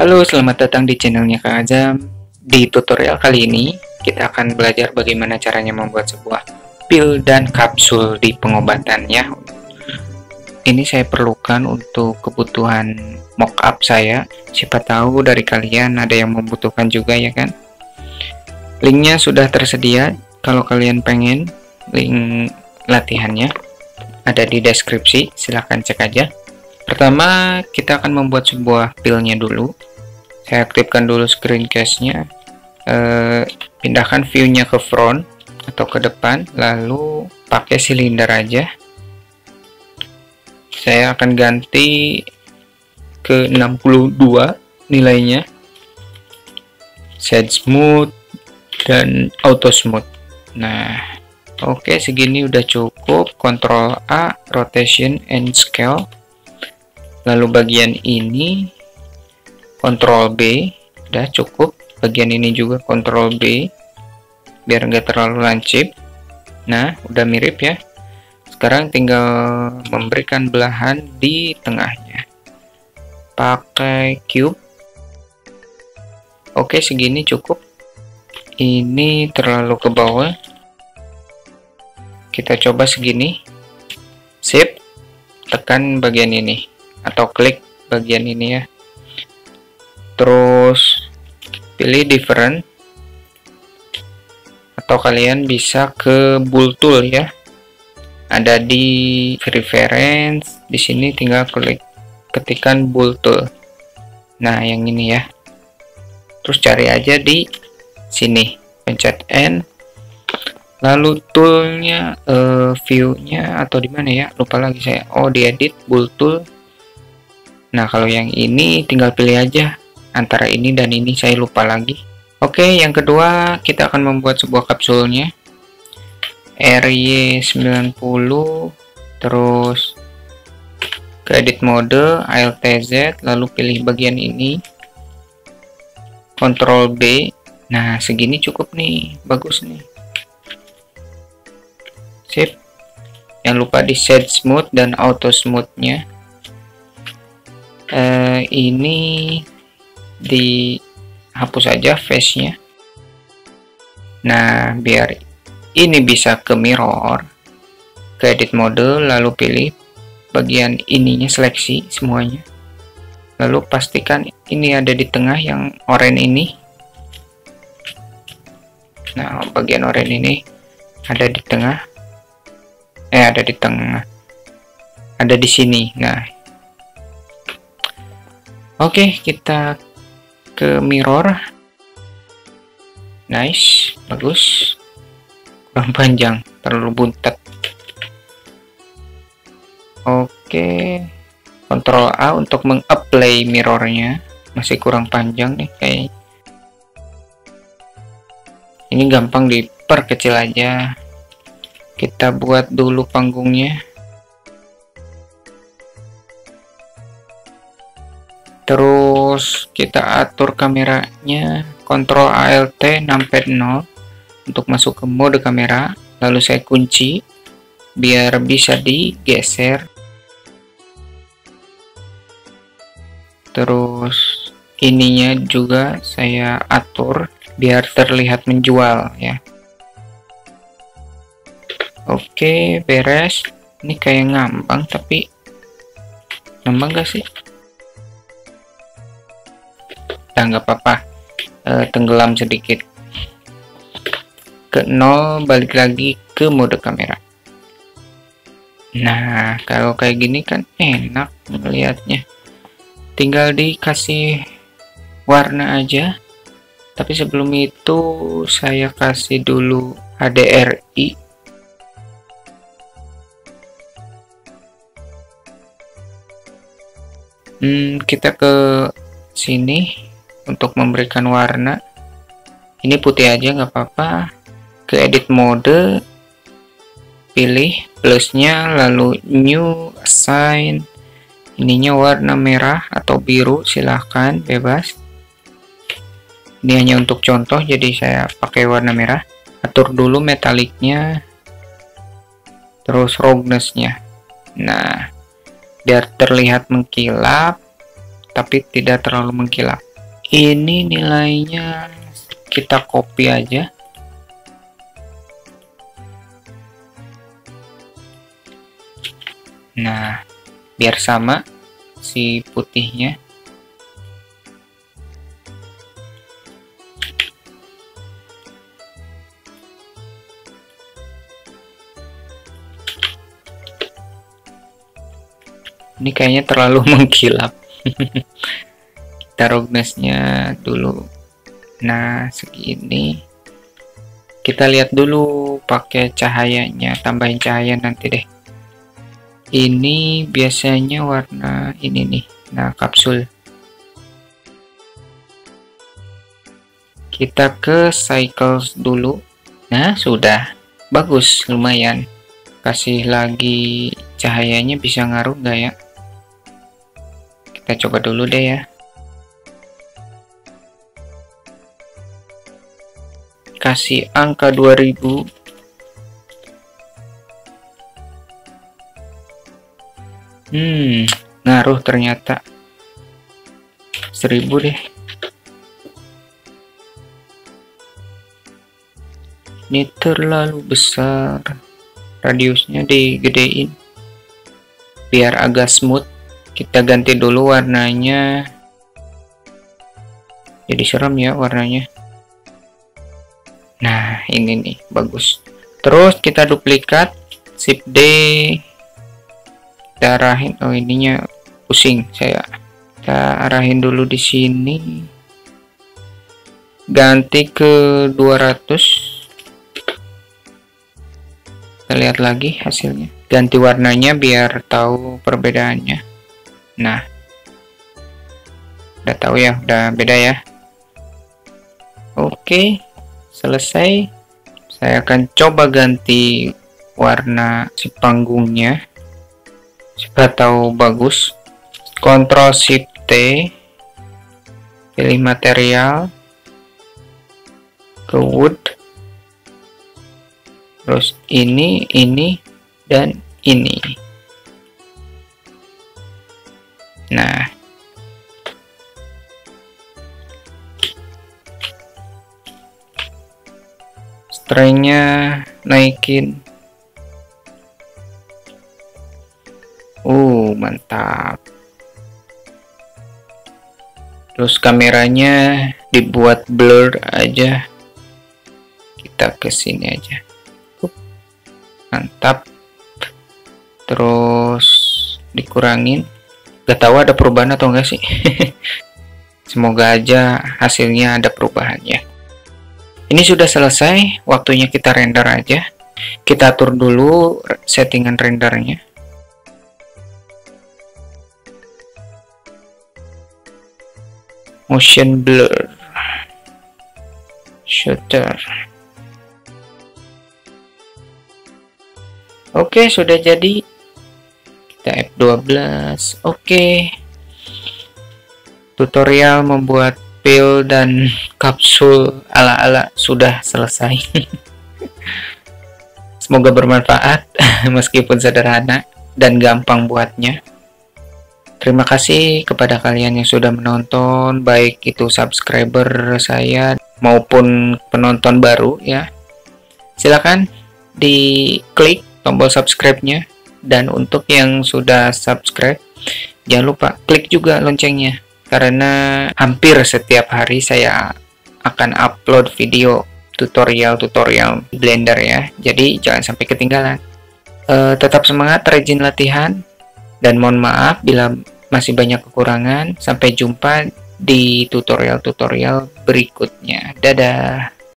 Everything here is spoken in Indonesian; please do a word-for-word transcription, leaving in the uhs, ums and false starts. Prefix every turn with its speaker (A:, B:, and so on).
A: Halo, selamat datang di channelnya Kang Azam. Di tutorial kali ini, kita akan belajar bagaimana caranya membuat sebuah pil dan kapsul di pengobatannya. Ini saya perlukan untuk kebutuhan mockup saya. Siapa tahu dari kalian ada yang membutuhkan juga, ya kan? Linknya sudah tersedia. Kalau kalian pengen link latihannya ada di deskripsi, silahkan cek aja. Pertama, kita akan membuat sebuah pilnya dulu. Saya aktifkan dulu screen case-nya, eh, pindahkan view-nya ke front atau ke depan, lalu pakai silinder aja. Saya akan ganti ke enam puluh dua nilainya, set smooth dan auto smooth. Nah, oke, segini udah cukup. Ctrl A, rotation and scale. Lalu bagian ini Ctrl B, udah cukup. Bagian ini juga Ctrl B, biar nggak terlalu lancip. Nah, udah mirip ya. Sekarang tinggal memberikan belahan di tengahnya. Pakai cube. Oke, segini cukup. Ini terlalu ke bawah. Kita coba segini. Sip. Tekan bagian ini atau klik bagian ini ya. Terus pilih different, atau kalian bisa ke bull tool ya, ada di preference. Di sini tinggal klik, ketikan bull tool. Nah, yang ini ya. Terus cari aja di sini, pencet N, lalu toolnya, uh, view-nya atau di mana ya, lupa lagi saya. Oh, di edit, bull tool. Nah, kalau yang ini tinggal pilih aja antara ini dan ini, saya lupa lagi. Oke, yang kedua kita akan membuat sebuah kapsulnya. R Y sembilan puluh, terus ke edit mode, Alt Z, lalu pilih bagian ini, Ctrl B. Nah, segini cukup nih, bagus nih. Sip. Jangan lupa di set smooth dan auto smoothnya. Eh, ini dihapus aja face-nya. Nah, biar ini bisa ke mirror, ke edit mode, lalu pilih bagian ininya, seleksi semuanya, lalu pastikan ini ada di tengah, yang oranye ini. Nah, bagian oranye ini ada di tengah, eh ada di tengah, ada di sini. Nah, oke, kita ke mirror. Nice, bagus. Kurang panjang, terlalu buntet. Oke, Ctrl A untuk mengapply mirrornya. Masih kurang panjang nih kayak. Ini gampang diperkecil aja. Kita buat dulu panggungnya. Terus kita atur kameranya, Ctrl Alt numpad nol untuk masuk ke mode kamera, lalu saya kunci biar bisa digeser. Terus ininya juga saya atur biar terlihat menjual ya. Oke, beres. Ini kayak ngambang, tapi ngambang gak sih? Nah, nggak apa-apa, e, tenggelam sedikit. Ke nol, balik lagi ke mode kamera. Nah, kalau kayak gini kan enak melihatnya. Tinggal dikasih warna aja. Tapi sebelum itu saya kasih dulu H D R I. Hmm, kita ke sini untuk memberikan warna. Ini putih aja nggak apa-apa. Ke edit mode, pilih plusnya, lalu new, assign. Ininya warna merah atau biru, silahkan bebas. Ini hanya untuk contoh, jadi saya pakai warna merah. Atur dulu metaliknya, terus roughness-nya. Nah, biar terlihat mengkilap tapi tidak terlalu mengkilap. Ini nilainya kita copy aja. Nah, biar sama si putihnya. Ini kayaknya terlalu mengkilap. Kita roughness-nya dulu. Nah, segini. Kita lihat dulu pakai cahayanya, tambahin cahaya nanti deh. Ini biasanya warna ini nih. Nah, kapsul. Kita ke cycles dulu. Nah, sudah. Bagus, lumayan. Kasih lagi cahayanya, bisa ngaruh nggak ya? Kita coba dulu deh ya. Kasih angka dua ribu. Hmm, ngaruh ternyata. seribu deh. Ini terlalu besar. Radiusnya digedein biar agak smooth. Kita ganti dulu warnanya. Jadi serem ya warnanya. Nah, ini nih bagus. Terus kita duplikat, shift D, kita arahin. Oh, ininya pusing saya. Kita arahin dulu di sini. Ganti ke dua ratus. Kita lihat lagi hasilnya. Ganti warnanya biar tahu perbedaannya. Nah, udah tahu ya, udah beda ya. Oke, selesai. Saya akan coba ganti warna si panggungnya. Siapa tahu bagus. Ctrl Shift T, pilih material, ke wood, terus ini, ini, dan ini. Nah, strength-nya naikin. Uh, mantap. Terus kameranya dibuat blur aja. Kita ke sini aja. Mantap. Terus dikurangin. Gak tahu ada perubahan atau enggak sih. Semoga aja hasilnya ada perubahannya. Ini sudah selesai. Waktunya kita render aja. Kita atur dulu settingan rendernya. Motion blur, shutter. Oke, sudah jadi. Kita F dua belas. Oke, tutorial membuat pil dan kapsul ala-ala sudah selesai. Semoga bermanfaat meskipun sederhana dan gampang buatnya. Terima kasih kepada kalian yang sudah menonton, baik itu subscriber saya maupun penonton baru ya. Silakan diklik tombol subscribe-nya, dan untuk yang sudah subscribe jangan lupa klik juga loncengnya, karena hampir setiap hari saya akan upload video tutorial-tutorial Blender ya. Jadi jangan sampai ketinggalan. E, tetap semangat, rajin latihan. Dan mohon maaf bila masih banyak kekurangan. Sampai jumpa di tutorial-tutorial berikutnya. Dadah.